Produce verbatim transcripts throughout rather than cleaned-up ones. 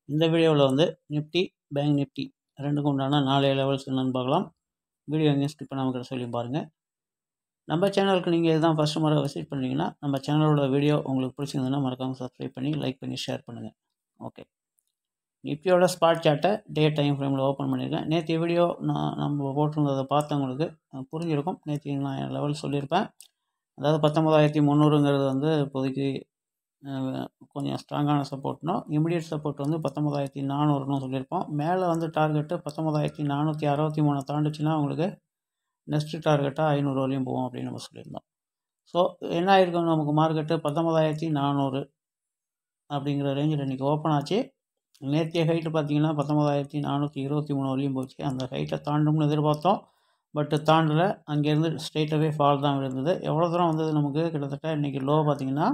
இந்த வீடியோவில் வந்து நிஃப்டி பேங்க் நிஃப்டி ரெண்டுக்கும் உண்டான நாளைய லெவல்ஸ் என்னென்னு பார்க்கலாம். வீடியோ எங்கேயும் ஸ்கிப் பண்ணாமல் சொல்லி பாருங்கள். நம்ம சேனலுக்கு நீங்கள் இதுதான் ஃபஸ்ட்டு முறை விசிட் பண்ணுறீங்கன்னா நம்ம சேனலோட வீடியோ உங்களுக்கு பிடிச்சிருந்ததுன்னா மறக்காமல் சப்ஸ்கிரைப் பண்ணி லைக் பண்ணி ஷேர் பண்ணுங்கள். ஓகே, நிஃப்டியோட ஸ்பாட் சார்ட்டை டே டைம் ஃப்ரேமில் ஓப்பன் பண்ணியிருக்கேன். நேற்று வீடியோ நான் நம்ம போட்டிருந்ததை பார்த்தவங்களுக்கு புரிஞ்சிருக்கும். நேற்று நான் லெவல் சொல்லியிருப்பேன். அதாவது பத்தொம்பதாயிரத்தி முந்நூறுங்கிறது வந்து இப்போதைக்கு கொஞ்சம் ஸ்ட்ராங்கான சப்போர்ட்னும் இமிடியட் சப்போர்ட் வந்து பத்தொம்பதாயிரத்தி நானூறுன்னு சொல்லியிருப்போம். மேலே வந்து டார்கெட்டு பத்தொம்பதாயிரத்தி நானூற்றி அறுபத்தி மூணு தாண்டிச்சுன்னா உங்களுக்கு நெக்ஸ்ட்டு டார்கெட்டாக ஐநூறு வரையும் போகும் அப்படின்னு நம்ம சொல்லியிருந்தோம். ஸோ என்ன ஆயிருக்கும், நமக்கு மார்க்கெட்டு பத்தொம்பதாயிரத்தி நானூறு அப்படிங்கிற ரேஞ்சில் இன்றைக்கி ஓப்பன் ஆச்சு. நேற்றைய ஹைட்டு பார்த்திங்கன்னா பத்தொம்பதாயிரத்தி நானூற்றி இருபத்தி மூணு வரையும் போச்சு. அந்த ஹைட்டை தாண்டும்னு எதிர்பார்த்தோம், பட்டு தாண்டலை. அங்கேருந்து ஸ்ட்ரெயிட்டாகவே ஃபால் தான் விழுந்தது. எவ்வளோ தூரம் வந்தது நமக்கு, கிட்டத்தட்ட இன்றைக்கி லோ பார்த்திங்கன்னா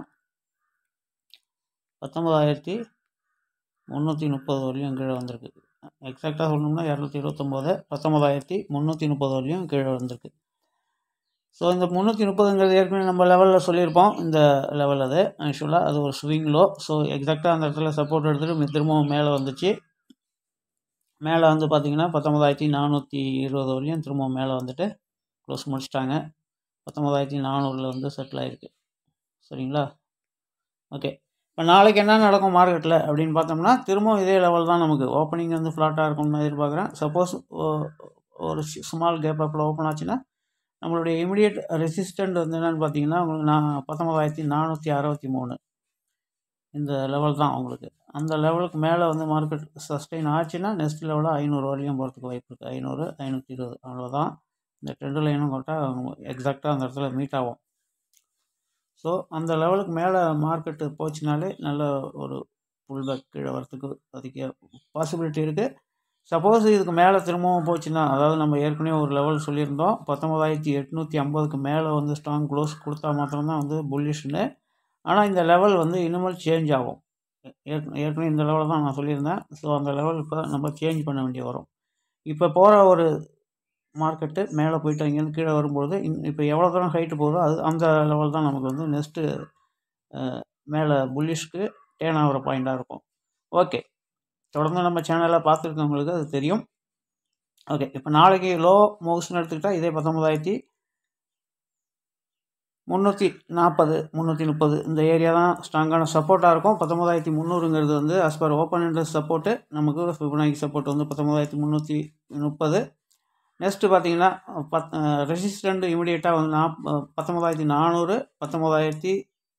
பத்தொம்பதாயிரத்தி முந்நூற்றி முப்பது வரையும் கீழே வந்திருக்கு. எக்ஸாக்டாக சொல்லணும்னா இரநூத்தி இருபத்தொம்போது பத்தொம்பதாயிரத்தி முந்நூற்றி முப்பது வரையும் கீழே வந்திருக்கு. ஸோ இந்த முந்நூற்றி முப்பதுங்கிறது ஏற்கனவே நம்ம லெவலில் சொல்லியிருப்போம். இந்த லெவல் அது ஆக்சுவலாக அது ஒரு ஸ்விங் லோ. ஸோ எக்ஸாக்டாக அந்த இடத்துல சப்போர்ட் எடுத்துகிட்டு திரும்பவும் மேலே வந்துச்சு. மேலே வந்து பார்த்திங்கன்னா பத்தொம்பதாயிரத்தி நானூற்றி இருபது வரையும் திரும்பவும் மேலே வந்துட்டு க்ளோஸ் முடிச்சிட்டாங்க. பத்தொம்பதாயிரத்தி நானூறில் வந்து செட்டில் ஆகிருக்கு. சரிங்களா? ஓகே, இப்போ நாளைக்கு என்ன நடக்கும் மார்க்கெட்டில் அப்படின்னு பார்த்தோம்னா திரும்பவும் இதே லெவல் தான். நமக்கு ஓப்பனிங் வந்து ஃப்ளாட்டாக இருக்கும்னு எதிர்பார்க்குறேன். சப்போஸ் ஒரு ஸ்மால் கேப் அப்பில் ஓப்பன் ஆச்சுன்னா நம்மளுடைய இமிடியட் ரெசிஸ்டண்ட் வந்து என்னென்னு பார்த்தீங்கன்னா உங்களுக்கு நான் பத்தொம்பதாயிரத்தி நானூற்றி அறுபத்தி மூணு இந்த லெவல் தான் உங்களுக்கு. அந்த லெவலுக்கு மேலே வந்து மார்க்கெட் சஸ்டெயின் ஆச்சுன்னா நெக்ஸ்ட் லெவலில் ஐநூறு வரையும் போகிறதுக்கு வாய்ப்பு இருக்குது. ஐநூறு ஐநூற்றி இருபது அவ்வளோதான். இந்த ட்ரெண்டு லைனும் கொட்டால் எக்ஸாக்டாக அந்த இடத்துல மீட் ஆகும். ஸோ அந்த லெவலுக்கு மேலே மார்க்கெட்டு போச்சுனாலே நல்ல ஒரு புல் பேக் கீழே வரத்துக்கு அதுக்கு பாசிபிலிட்டி இருக்குது. சப்போஸ் இதுக்கு மேலே திரும்பவும் போச்சுன்னா, அதாவது நம்ம ஏற்கனவே ஒரு லெவல் சொல்லியிருந்தோம், பத்தொம்பதாயிரத்தி எட்நூற்றி ஐம்பதுக்கு மேலே வந்து ஸ்ட்ராங் க்ளோஸ் கொடுத்தா மாத்திரம்தான் வந்து புல்லிஷ்னு. ஆனால் இந்த லெவல் வந்து இனிமேல் சேஞ்ச் ஆகும். ஏற்க ஏற்கனவே இந்த லெவலில் தான் நான் சொல்லியிருந்தேன். ஸோ அந்த லெவல் இப்போ நம்ம சேஞ்ச் பண்ண வேண்டிய வரும். இப்போ போகிற ஒரு மார்க்கெட்டு மேலே போய்ட்டு அங்கேருந்து கீழே வரும்போது இப்போ எவ்வளோ தூரம் ஹைட்டு போகுதோ அது அந்த லெவல் தான் நமக்கு வந்து நெக்ஸ்ட்டு மேலே புல்லிஷ்க்கு டேர்ன் ஆகிற பாயிண்ட்டாக இருக்கும். ஓகே, தொடர்ந்து நம்ம சேனலில் பார்த்துருக்கவங்களுக்கு அது தெரியும். ஓகே, இப்போ நாளைக்கு லோ மூவ்ஸ்ன்னு எடுத்துக்கிட்டால் இதே பத்தொம்பதாயிரத்தி முந்நூற்றி நாற்பது முந்நூற்றி முப்பது இந்த ஏரியா தான் ஸ்ட்ராங்கான சப்போர்ட்டாக இருக்கும். பத்தொம்பதாயிரத்தி முந்நூறுங்கிறது வந்து as per open interest support. நமக்கு ஃபிபனாக்கி சப்போர்ட் வந்து பத்தொம்பதாயிரத்தி முந்நூற்றி முப்பது. நெக்ஸ்ட்டு பார்த்தீங்கன்னா பத் ரெசிஸ்டண்ட் இமிடியேட்டாக வந்து நாப் பத்தொம்பதாயிரத்தி நானூறு பத்தொம்பதாயிரத்தி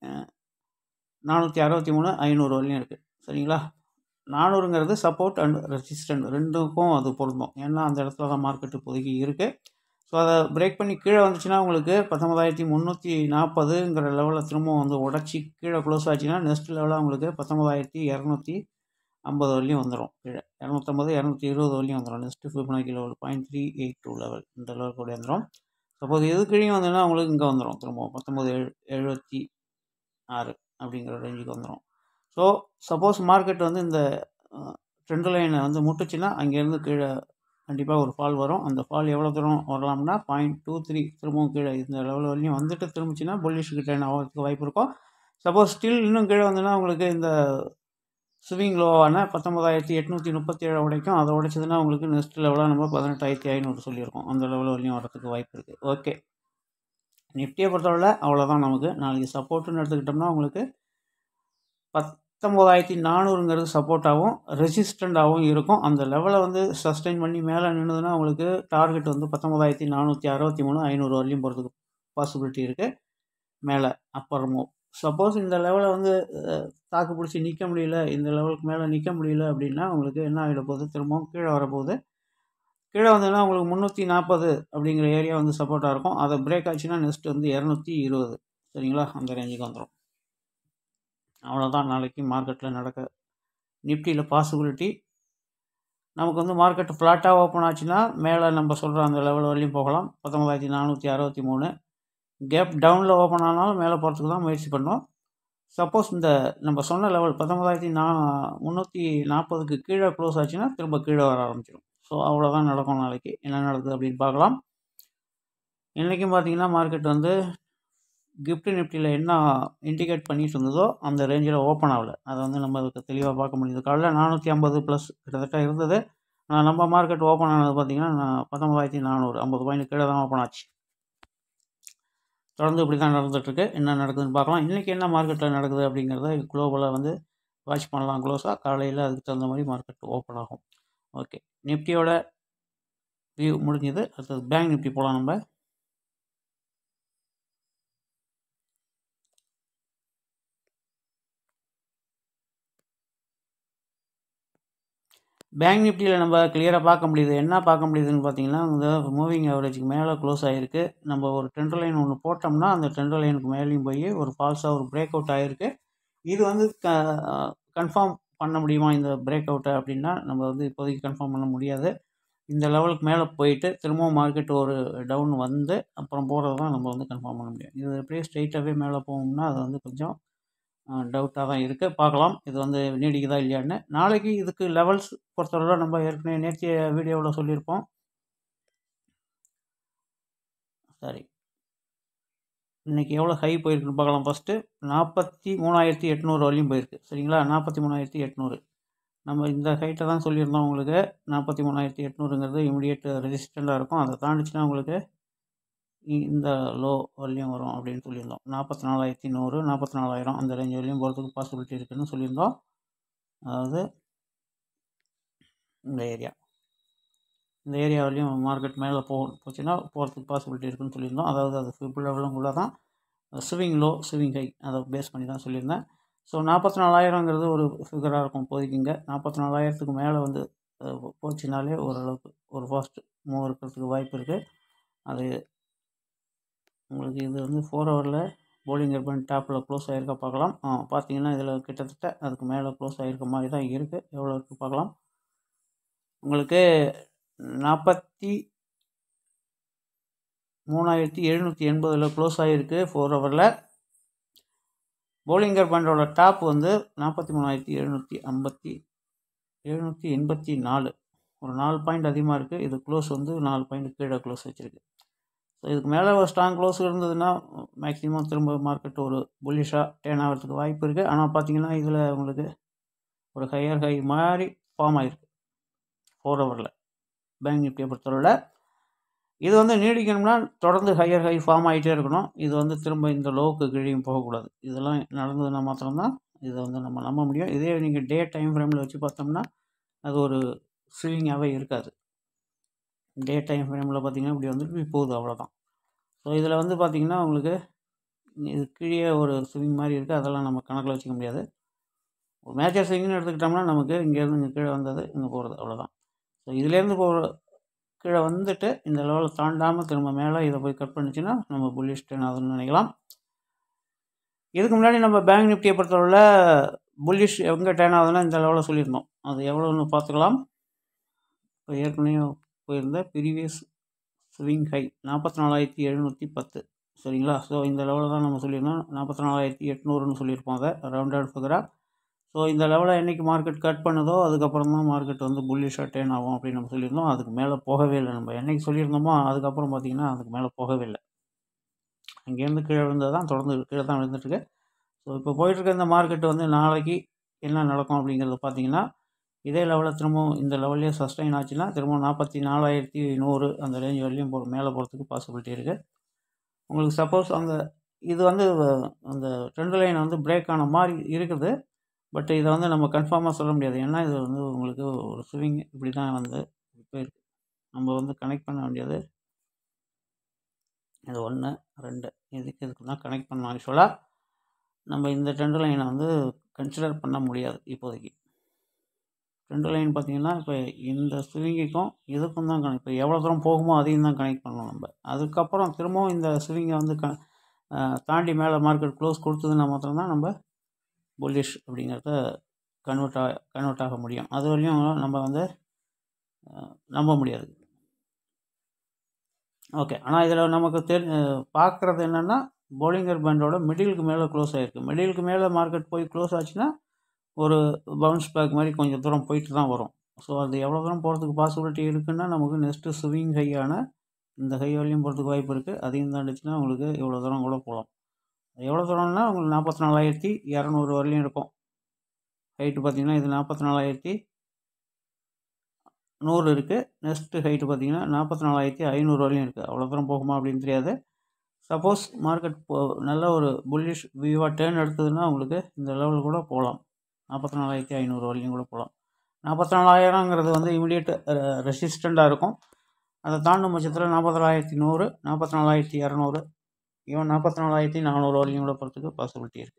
நானூற்றி அறுபத்தி மூணு ஐநூறு வரையும் இருக்குது. சரிங்களா? நானூறுங்கிறது சப்போர்ட் அண்ட் ரெசிஸ்டண்ட் ரெண்டுக்கும் அது பொருந்தும். ஏன்னா அந்த இடத்துல தான் மார்க்கெட்டு இப்போதைக்கு இருக்குது. ஸோ அதை பிரேக் பண்ணி கீழே வந்துச்சுன்னா உங்களுக்கு பத்தொம்பதாயிரத்தி முந்நூற்றி நாற்பதுங்கிற லெவலில் திரும்பவும் வந்து உடச்சி கீழே க்ளோஸ் ஆச்சுன்னா நெக்ஸ்ட் லெவலில் உங்களுக்கு பத்தொம்பதாயிரத்தி இரநூத்தி ஐம்பது வரையும் வந்துடும். கீழே இரநூத்தம்பது இரநூத்தி இருபது வரையும் வந்துடும். Next Fibonacci level point three eight two level இந்த லெவல் கூட வந்துடும். சப்போஸ் எது கீழே வந்ததுன்னா உங்களுக்கு இங்கே வந்துடும். திரும்பவும் பத்தொம்பது எழு எழுபத்தி ஆறு அப்படிங்கிற ரேஞ்சுக்கு வந்துடும். ஸோ சப்போஸ் மார்க்கெட் வந்து இந்த ட்ரெண்ட் லைனை வந்து முட்டுச்சுன்னா அங்கேருந்து கீழே கண்டிப்பாக ஒரு ஃபால் வரும். அந்த ஃபால் எவ்வளோ தூரம் வரலாம்னா பாயிண்ட் டூ த்ரீ திரும்பவும் கீழே இந்த லெவல் வரையும் வந்துட்டு திரும்பிச்சுன்னா புல்லிஷ்க்கு ட்ரெயின் ஆகிறதுக்கு வாய்ப்பு இருக்கும். சப்போஸ் ஸ்டில் இன்னும் கீழே வந்ததுன்னா உங்களுக்கு இந்த ஸ்விங் லோவான பத்தொம்பதாயிரத்தி எட்நூற்றி முப்பத்தி ஏழு உடைக்கும். அதை உடைச்சதுன்னா உங்களுக்கு நெக்ஸ்ட் லெவலாக நம்ம பதினெட்டாயிரத்தி ஐநூறு சொல்லியிருக்கோம். அந்த லெவல் வரையும் வரதுக்கு வாய்ப்பு இருக்குது. ஓகே, நிஃப்டியை பொறுத்தவரை அவ்வளோதான். நமக்கு நாளைக்கு சப்போர்ட்டுன்னு எடுத்துக்கிட்டோம்னா உங்களுக்கு பத்தொம்பதாயிரத்தி நானூறுங்கிறது சப்போர்ட்டாகவும் ரெசிஸ்டண்ட்டாகவும் இருக்கும். அந்த லெவலை வந்து சஸ்டெயின் பண்ணி மேலே நின்றுதுன்னா உங்களுக்கு டார்கெட் வந்து பத்தொம்பதாயிரத்தி நானூற்றி அறுபத்தி மூணு ஐநூறு வரையும் போகிறதுக்கு பாசிபிலிட்டி இருக்குது மேலே அப்புறமும். சப்போஸ் இந்த லெவலை வந்து தாக்கு பிடிச்சி நிற்க முடியல, இந்த லெவலுக்கு மேலே நிற்க முடியல அப்படின்னா உங்களுக்கு என்ன ஆகிட போகுது, திரும்பவும் கீழே வரப்போகுது. கீழே வந்ததுன்னா உங்களுக்கு முந்நூற்றி நாற்பது அப்படிங்கிற ஏரியா வந்து சப்போர்ட்டாக இருக்கும். அதை பிரேக் ஆச்சுன்னா நெக்ஸ்ட் வந்து இரநூத்தி இருபது சரிங்களா, அந்த ரேஞ்சுக்கு வந்துடும். அவ்வளோதான் நாளைக்கு மார்க்கெட்டில் நடக்க நிஃப்டியில் பாசிபிலிட்டி. நமக்கு வந்து மார்க்கெட் ஃப்ளாட்டாக ஓப்பன் ஆச்சுன்னா மேலே நம்ம சொல்கிற அந்த லெவல் வரையும் போகலாம். பத்தொம்பதாயிரத்தி நானூற்றி அறுபத்தி மூணு கேப் டவுனில் ஓப்பன் ஆனாலும் மேலே போகிறதுக்கு தான் முயற்சி பண்ணோம். சப்போஸ் இந்த நம்ம சொன்ன லெவல் பத்தொம்பதாயிரத்தி நா முந்நூற்றி நாற்பதுக்கு கீழே க்ளோஸ் ஆச்சுன்னா திரும்ப கீழே வர ஆரம்பிச்சிடும். ஸோ அவ்வளோதான் நடக்கும். நாளைக்கு என்ன நடக்குது அப்படின்னு பார்க்கலாம். இன்றைக்கும் பார்த்திங்கன்னா மார்க்கெட் வந்து கிஃப்ட் நிஃப்டியில் என்ன இண்டிகேட் பண்ணிட்டு இருந்ததோ அந்த ரேஞ்சில் ஓப்பன் ஆகலை. அதை வந்து நம்ம அதுக்கு தெளிவாக பார்க்க முடியுது. காலையில் நானூற்றி ஐம்பது ப்ளஸ் கிட்டத்தட்ட இருந்தது. நம்ம மார்க்கெட் ஓப்பன் ஆனது பார்த்திங்கன்னா பத்தொம்பதாயிரத்தி நானூறு ஐம்பது பாயிண்ட் கீழே தான் ஓப்பன் ஆச்சு. தொடர்ந்து இப்படி தான் நடந்துகிட்ருக்கு. என்ன நடக்குதுன்னு பார்க்கலாம். இன்றைக்கி என்ன மார்க்கெட்டில் நடக்குது அப்படிங்கிறத குளோபலாக வந்து வாட்ச் பண்ணலாம் க்ளோஸாக. காலையில் அதுக்கு தகுந்த மாதிரி மார்க்கெட் ஓப்பன் ஆகும். ஓகே, நிஃப்டியோட வியூ முடிஞ்சது. அடுத்தது பேங்க் நிஃப்டி போகலாம். நம்ம பேங்க் நிஃப்டியில் நம்ம கிளியராக பார்க்க முடியுது. என்ன பார்க்க முடியுதுன்னு பார்த்தீங்கன்னா, இந்த மூவிங் ஆவரேஜுக்கு மேலே க்ளோஸ் ஆகிருக்கு. நம்ம ஒரு ட்ரெண்ட் லைன் ஒன்று போட்டோம்னா அந்த ட்ரெண்ட் லைனுக்கு மேலேயும் போய் ஒரு ஃபால்ஸாக ஒரு பிரேக் அவுட் ஆகிருக்கு. இது வந்து க கன்ஃபார்ம் பண்ண முடியுமா இந்த பிரேக் அவுட்டை அப்படின்னா நம்ம வந்து இப்போதைக்கு கன்ஃபார்ம் பண்ண முடியாது. இந்த லெவலுக்கு மேலே போயிட்டு திரும்பவும் மார்க்கெட் ஒரு டவுன் வந்து அப்புறம் போகிறது தான் நம்ம வந்து கன்ஃபார்ம் பண்ண முடியும். இது எப்படியே ஸ்ட்ரெயிட்டாகவே மேலே போகும்னா அது வந்து கொஞ்சம் டவுட்டாக தான் இருக்குது. பார்க்கலாம் இது வந்து நீடிக்குதா இல்லையான்னு. நாளைக்கு இதுக்கு லெவல்ஸ் பொறுத்தவரை நம்ம ஏற்கனவே நேற்றைய வீடியோவில் சொல்லியிருப்போம். சரி, இன்றைக்கி எவ்வளோ ஹை போயிருக்குன்னு பார்க்கலாம். ஃபஸ்ட்டு நாற்பத்தி மூணாயிரத்தி எட்நூறு வரையும் போயிருக்கு. சரிங்களா, நாற்பத்தி மூணாயிரத்தி எட்நூறு நம்ம இந்த ஹைட்டை தான் சொல்லியிருந்தோம் உங்களுக்கு. நாற்பத்தி மூணாயிரத்தி எட்நூறுங்கிறது இமிடியேட் ரெசிஸ்டண்ட்டாக இருக்கும். அதை தாண்டிச்சுன்னா உங்களுக்கு இந்த லோ வரலையும் வரும் அப்படின்னு சொல்லியிருந்தோம். நாற்பத்தி நாலாயிரத்தி நூறு நாற்பத்தி நாலாயிரம் அந்த ரேஞ்ச் வரையும் போகிறதுக்கு பாசிபிலிட்டி இருக்குதுன்னு சொல்லியிருந்தோம். அதாவது இந்த ஏரியா இந்த ஏரியா வரையும் மார்க்கெட் மேலே போ போச்சுன்னா போகிறதுக்கு பாசிபிலிட்டி இருக்குதுன்னு சொல்லியிருந்தோம். அதாவது அது ஃபிஃப்டி லெவலும் கூட தான் ஸ்விங் லோ ஸ்விங் ஹை அதை பேஸ் பண்ணி தான் சொல்லியிருந்தேன். ஸோ நாற்பத்தி நாலாயிரங்கிறது ஒரு ஃபிகராக இருக்கும் இப்போதைக்குங்க. நாற்பத்தி நாலாயிரத்துக்கு மேலே வந்து போச்சுனாலே ஓரளவுக்கு ஒரு ஃபாஸ்ட் மூவ் இருக்கிறதுக்கு வாய்ப்பு இருக்குது. அது உங்களுக்கு இது வந்து ஃபோர் ஹவரில் போலிங்கர் பண்ணி டாப்பில் க்ளோஸ் ஆகிருக்க பார்க்கலாம். பார்த்தீங்கன்னா இதில் கிட்டத்தட்ட அதுக்கு மேலே க்ளோஸ் ஆகிருக்க மாதிரி தான் இருக்குது. எவ்வளோ இருக்குது பார்க்கலாம். உங்களுக்கு நாற்பத்தி மூணாயிரத்தி எழுநூற்றி எண்பதில் க்ளோஸ் ஆகிருக்கு ஃபோர் ஹவரில். போலிங்கர் பண்டோட டாப் வந்து நாற்பத்தி மூணாயிரத்தி எழுநூற்றி ஐம்பத்தி எழுநூற்றி எண்பத்தி நாலு ஒரு நாலு பாயிண்ட் அதிகமாக இருக்குது. இது க்ளோஸ் வந்து நாலு பாயிண்ட் கீழே க்ளோஸ் வச்சுருக்கு. ஸோ இதுக்கு மேலே ஒரு ஸ்ட்ராங் க்ளோஸ் இருந்ததுன்னா மேக்ஸிமம் திரும்ப மார்க்கெட் ஒரு புல்லிஷாக டேர்ன் ஆகிறதுக்கு வாய்ப்பு இருக்குது. ஆனால் பார்த்தீங்கன்னா இதில் உங்களுக்கு ஒரு ஹையர் ஹை மாதிரி ஃபார்ம் ஆகிருக்கு ஃபோர் ஹவரில் பேங்க் நிஃப்டியை பொறுத்தவரை. இது வந்து நீடிக்கணும்னா தொடர்ந்து ஹையர் ஹை ஃபார்ம் ஆகிட்டே இருக்கணும். இது வந்து திரும்ப இந்த லோவுக்கு கீழேயும் போகக்கூடாது. இதெல்லாம் நடந்ததுன்னா மாத்திரம்தான் இதை வந்து நம்ம நம்ப முடியும். இதே நீங்கள் டே டைம் ஃப்ரேமில் வச்சு பார்த்தோம்னா அது ஒரு ஸ்விங்காகவே இருக்காது. டே டைம் ஃப்ரேமில் பார்த்திங்கன்னா இப்படி வந்துட்டு போகுது, அவ்வளோதான். ஸோ இதில் வந்து பார்த்திங்கன்னா உங்களுக்கு இது கீழே ஒரு ஸ்விங் மாதிரி இருக்குது. அதெல்லாம் நம்ம கணக்கில் வச்சுக்க முடியாது. ஒரு மேஜர் ஸ்விங்னு எடுத்துக்கிட்டோம்னா நமக்கு இங்கேருந்து இங்கே கீழே வந்தது இங்கே போகிறது, அவ்வளோதான். ஸோ இதுலேருந்து போகிற கீழே வந்துட்டு இந்த லெவலில் தாண்டாமல் திரும்ப மேலே இதை போய் கட் பண்ணிச்சுன்னா நம்ம புல்லிஷ் டர்ன் ஆகுதுன்னு நினைக்கலாம். இதுக்கு முன்னாடி நம்ம பேங்க் நிஃப்டியை பொறுத்தவரை புல்லிஷ் எங்கே டர்ன் ஆகுதுன்னா இந்த லெவலில் சொல்லியிருந்தோம். அது எவ்வளோன்னு பார்த்துக்கலாம். இப்போ ஏற்கனவே போயிருந்த ப்ரீவியஸ் ஸ்விங் ஹை நாற்பத்தி நாலாயிரத்தி எழுநூற்றி பத்து சரிங்களா. ஸோ இந்த லெவலில் தான் நம்ம சொல்லியிருந்தோம். நாற்பத்தி நாலாயிரத்தி எட்நூறுன்னு சொல்லியிருப்போம் அதை ரவுண்டட் ஃபிகராக. ஸோ இந்த லெவலில் என்றைக்கு மார்க்கெட் கட் பண்ணுதோ அதுக்கப்புறம் தான் மார்க்கெட் வந்து புல்லிஷாக டேர்ன் ஆகும் அப்படின்னு நம்ம சொல்லியிருந்தோம். அதுக்கு மேலே போகவே இல்லை. நம்ம என்றைக்கு சொல்லியிருந்தோமோ அதுக்கப்புறம் பார்த்திங்கன்னா அதுக்கு மேலே போகவே இல்லை. அங்கேருந்து கீழே விழுந்தது தான் தொடர்ந்து கீழே தான் விழுந்துட்டுருக்கு. ஸோ இப்போ போயிட்டுருக்க இந்த மார்க்கெட் வந்து நாளைக்கு என்ன நடக்கும் அப்படிங்கிறத பார்த்திங்கன்னா இதே லெவலில் திரும்பவும் இந்த லெவல்லே சஸ்டைன் ஆச்சுன்னா திரும்பவும் நாற்பத்தி நாலாயிரத்தி நூறு அந்த ரேஞ்ச் வரையும் போ மேலே போகிறதுக்கு பாசிபிலிட்டி இருக்குது. உங்களுக்கு சப்போஸ் அந்த இது வந்து அந்த ட்ரெண்ட் லைன் வந்து பிரேக் ஆன மாதிரி இருக்குது. பட் இதை வந்து நம்ம கன்ஃபார்மாக சொல்ல முடியாது. ஏன்னா இது வந்து உங்களுக்கு ஒரு ஸ்விங் இப்படி தான் வந்து போயிருக்கு. நம்ம வந்து கனெக்ட் பண்ண வேண்டியது இது ஒன்று ரெண்டு இதுக்கு இதுக்கு தான் கனெக்ட் பண்ணோம். ஆக்சுவலாக நம்ம இந்த ட்ரெண்ட் லைனை வந்து கன்சிடர் பண்ண முடியாது இப்போதைக்கு. ட்ரெண்ட் லைன் பார்த்திங்கன்னா இப்போ இந்த ஸ்விங்கிக்கும் இதுக்கும் தான் கனெக்ட், இப்போ எவ்வளோ தூரம் போகுமோ அதையும் தான் கனெக்ட் பண்ணணும் நம்ம. அதுக்கப்புறம் திரும்பவும் இந்த ஸ்விங்கை வந்து க தாண்டி மேலே மார்க்கெட் க்ளோஸ் கொடுத்ததுன்னா மாத்திரம்தான் நம்ம புல்லிஷ் அப்படிங்கிறத கன்வெர்ட் ஆக கன்வெர்ட் ஆக முடியும். அது வரையும் நம்ம வந்து நம்ப முடியாது. ஓகே, ஆனால் இதில் நமக்கு தெரி பார்க்குறது என்னென்னா போலிங்கர் பேண்டோட மிடிலுக்கு மேலே க்ளோஸ் ஆகிருக்கு. மிடிலுக்கு மேலே மார்க்கெட் போய் க்ளோஸ் ஆச்சுன்னா ஒரு பவுன்ஸ் பேக் மாதிரி கொஞ்சம் தூரம் போயிட்டு தான் வரும். ஸோ அது எவ்வளோ தூரம் போகிறதுக்கு பாசிபிலிட்டி இருக்குன்னா நமக்கு நெக்ஸ்ட்டு ஸ்விங் ஹையான இந்த ஹை வரையும் போகிறதுக்கு வாய்ப்பு இருக்குது. அதையும் தாண்டிச்சுன்னா உங்களுக்கு இவ்வளோ தூரம் கூட போகலாம். எவ்வளோ தூரம்னா உங்களுக்கு நாற்பத்தி நாலாயிரத்தி இரநூறு வரலையும் இருக்கும். ஹைட்டு பார்த்திங்கன்னா இது நாற்பத்தி நாலாயிரத்தி நூறு இருக்குது. நெக்ஸ்ட்டு ஹைட்டு பார்த்திங்கன்னா நாற்பத்தி நாலாயிரத்தி ஐநூறு வரலையும் இருக்குது. அவ்வளோ தூரம் போகுமா அப்படின்னு தெரியாது. சப்போஸ் மார்க்கெட் போ நல்ல ஒரு புல்லிஷ் வியூவாக டேர்ன் எடுத்ததுன்னா உங்களுக்கு இந்த லெவலில் கூட போகலாம். நாற்பத்தி நாலாயிரத்தி ஐநூறு வரலையும் கூட போகலாம். நாற்பத்தி நாலாயிரங்கிறது வந்து இமீடியட் ரெசிஸ்டண்ட்டாக இருக்கும். அதை தாண்டும் பட்சத்தில் நாற்பத்தி நாலாயிரத்தி நூறு, நாற்பத்தி நாலாயிரத்தி இரநூறு, ஈவன் நாற்பத்தி நாலாயிரத்தி நானூறு வரலையும் கூட போகிறதுக்கு பாசிபிலிட்டி இருக்குது.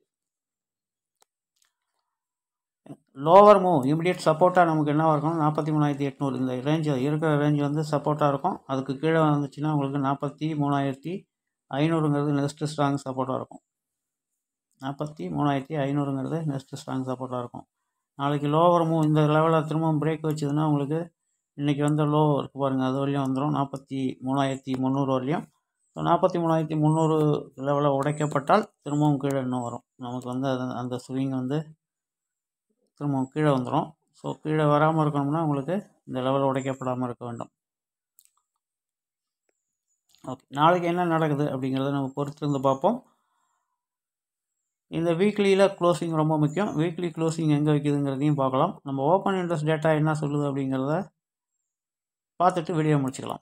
லோவர் மூவ் இமிடியேட் சப்போர்ட்டாக நமக்கு என்ன இருக்கணும், நாற்பத்தி மூணாயிரத்தி எட்நூறு இந்த ரேஞ்சு இருக்கிற ரேஞ்சு வந்து சப்போர்ட்டாக இருக்கும். அதுக்கு கீழே வந்துச்சுன்னா உங்களுக்கு நாற்பத்தி மூணாயிரத்தி ஐநூறுங்கிறது நெக்ஸ்ட்டு ஸ்ட்ராங் சப்போர்ட்டாக இருக்கும். நாற்பத்தி மூணாயிரத்தி ஐநூறுங்கிறது நெக்ஸ்ட்டு ஸ்ட்ராங் சப்போர்ட்டாக இருக்கும். நாளைக்கு லோவர் மூவ் இந்த லெவலில் திரும்பவும் பிரேக் வச்சுதுன்னா உங்களுக்கு இன்றைக்கி வந்து லோ இருக்குது பாருங்கள், அது வரலையும் வந்துடும். நாற்பத்தி மூணாயிரத்தி முந்நூறு வரலையும். ஸோ நாற்பத்தி மூணாயிரத்தி முந்நூறு லெவலில் உடைக்கப்பட்டால் திரும்பவும் கீழே இன்னும் வரும். நமக்கு வந்து அது அந்த ஸ்விங் வந்து திரும்பவும் கீழே வந்துடும். ஸோ கீழே வராமல் இருக்கணும்னா உங்களுக்கு இந்த லெவலில் உடைக்கப்படாமல் இருக்க வேண்டும். ஓகே, நாளைக்கு என்ன நடக்குது அப்படிங்கிறத நம்ம பொறுத்திருந்து பார்ப்போம். இந்த வீக்லியில் க்ளோசிங் ரொம்ப முக்கியம். வீக்லி க்ளோசிங் எங்கே வைக்குதுங்கிறதையும் பார்க்கலாம். நம்ம ஓப்பன் இன்ட்ரெஸ்ட் டேட்டா என்ன சொல்லுது அப்படிங்கிறத பார்த்துட்டு வீடியோ முடிச்சுக்கலாம்.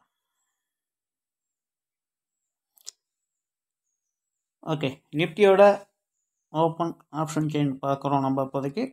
ஓகே, நிஃப்டியோட ஓப்பன் ஆப்ஷன் செயின் பார்க்குறோம் நம்ம இப்போதைக்கு.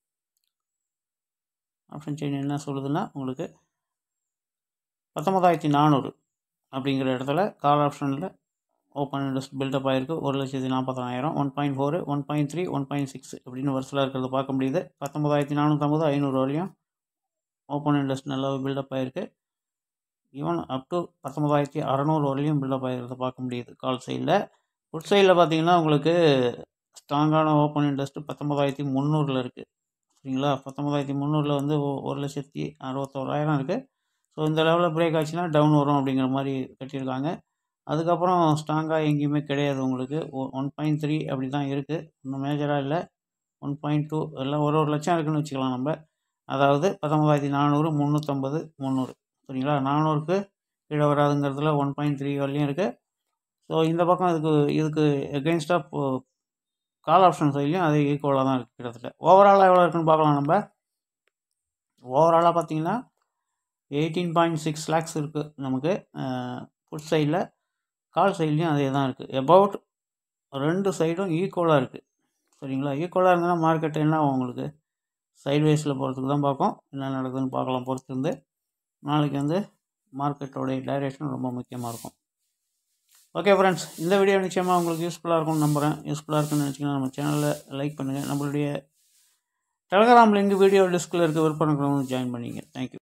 ஆப்ஷன் செயின் என்ன சொல்லுதுன்னா உங்களுக்கு பத்தொம்பதாயிரத்தி நானூறு அப்படிங்கிற இடத்துல கால் ஆப்ஷனில் ஓப்பன் இன்ட்ரெஸ்ட் பில்டப் ஆகிருக்கு. ஒரு லட்சத்தி நாற்பத்தனாயிரம், one point four, one point three, one point six அப்படின்னு வருஷத்தில் இருக்கிறத பார்க்க முடியுது. பத்தொம்பதாயிரத்தி நானூற்றம்பது ஐநூறு வரையும் ஓப்பன் இன்ட்ரெஸ்ட் நல்லா பில்டப் ஆகிருக்கு. ஈவன் அப் டு பத்தொம்பதாயிரத்தி அறநூறு வரலையும் பில்டப் ஆகிருக்கிறத பார்க்க முடியுது கால் சைடில். புட் சைடில் பார்த்தீங்கன்னா உங்களுக்கு ஸ்ட்ராங்கான ஓப்பன் இன்ட்ரெஸ்ட்டு பத்தொம்பதாயிரத்தி முந்நூறில் இருக்குது. சரிங்களா, பத்தொம்பதாயிரத்தி முந்நூறில் வந்து ஒரு லட்சத்தி அறுபத்தோராயிரம் இருக்குது. ஸோ இந்த லெவலில் பிரேக் ஆச்சுன்னா டவுன் வரும் அப்படிங்கிற மாதிரி கட்டியிருக்காங்க. அதுக்கப்புறம் ஸ்ட்ராங்காக எங்கேயுமே கிடையாது. உங்களுக்கு ஒன் பாயிண்ட் த்ரீ அப்படி தான் இருக்குது, இன்னும் மேஜராக இல்லை. ஒன் பாயிண்ட் டூ எல்லாம் ஒரு ஒரு லட்சம் இருக்குதுன்னு வச்சுக்கலாம் நம்ம. அதாவது பத்தொம்பதாயிரத்தி நானூறு, முந்நூற்றம்பது, முந்நூறு. சரிங்களா, நானூறுக்கு கீழே வராதுங்கிறதுல ஒன் பாயிண்ட் த்ரீ வரலையும் இருக்குது. ஸோ இந்த பக்கம் இதுக்கு இதுக்கு எகெயின்ஸ்டாக கால் ஆப்ஷன் சைட்லையும் அது ஈக்குவலாக தான் இருக்குது கிட்டத்தட்ட. ஓவராலாக எவ்வளோ இருக்குன்னு பார்க்கலாம் நம்ம. ஓவராலாக பார்த்தீங்கன்னா எயிட்டீன் பாயிண்ட் சிக்ஸ் லேக்ஸ் இருக்குது நமக்கு புட் சைடில். கால் சைட்லேயும் அதே தான் இருக்குது. அபவுட் ரெண்டு சைடும் ஈக்குவலாக இருக்குது. சரிங்களா, ஈக்குவலாக இருந்ததுன்னா மார்க்கெட் என்ன ஆகும் உங்களுக்கு சைட்வேஸில் போகிறதுக்கு தான் பார்க்கும். என்ன நடக்குதுன்னு பார்க்கலாம் பொறுத்திருந்து. நாளைக்கு வந்து மார்க்கெட்டோடைய டைரெக்ஷன் ரொம்ப முக்கியமாக இருக்கும். ஓகே ஃப்ரெண்ட்ஸ், இந்த வீடியோ நிச்சயமாக உங்களுக்கு யூஸ்ஃபுல்லாக இருக்கும்னு நம்புகிறேன். யூஸ்ஃபுல்லாக இருக்குன்னு நினச்சிங்கன்னா நம்ம சேனலில் லைக் பண்ணுங்கள். நம்மளுடைய டெலகிராம் லிங்க் வீடியோ டிஸ்கில் இருக்க விற்பனை ஜாயின் பண்ணிங்க. தேங்க்யூ.